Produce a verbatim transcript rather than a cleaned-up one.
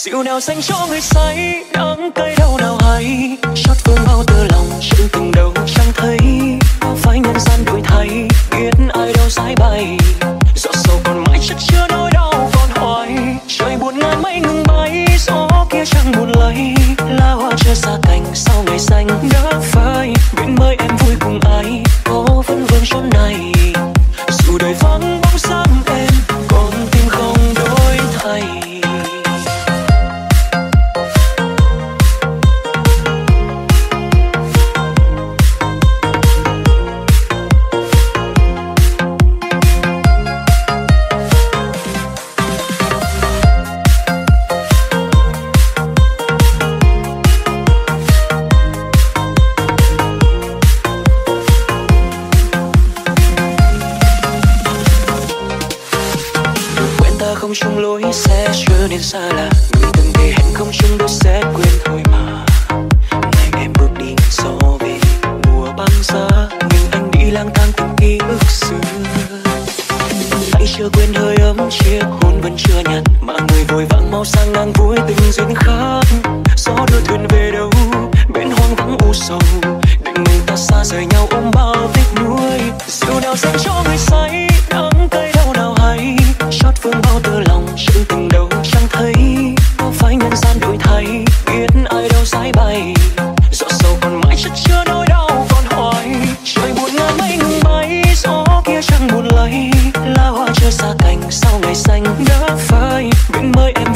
Rượu nào dành cho người say, đắng cay đau nào hay. Chót vương bao tơ lòng, chuyện tình đâu chẳng thấy. Phải nhân gian đổi thay, biết ai đâu giải bày. Giọt sầu còn mãi chất chứa nỗi đau còn hoài. Trời buồn ngàn mây ngừng bay, gió kia chẳng buồn lấy. Lá hoa chưa xa cành, sau ngày xanh đã phai. Bên mới em vui cùng ai, có vẫn vương chốn này. Dù đời vắng bóng dáng em, còn tim không đổi thay. Không chung lối sẽ trở nên xa lạ. Người từng thề hẹn không chung đôi sẽ quên thôi mà. Ngày em bước đi gió về mùa băng giá. Nhưng anh đi lang thang cùng ký ức xưa. Tay chưa quên hơi ấm chiếc hôn vẫn chưa nhạt. Mà người vội vã mau sang ngang vui tình duyên khác. Gió đưa thuyền về đâu bên hoang vắng u sầu. Định mình ta xa rời nhau ôm bao tiếc nuối. Rượu nào dành cho người say, đắng cay đau nào hay. Chót vương bao tơ lòng, chuyện tình đâu chẳng thấy. Phải nhân gian đổi thay, biết ai đâu giải bày. Giọt sầu còn mãi chất chứa nỗi đau còn hoài. Trời buồn ngàn mây ngừng bay, gió kia chẳng buồn lấy. Lá hoa chưa xa cành, sau ngày xanh đã phai. Bên mới em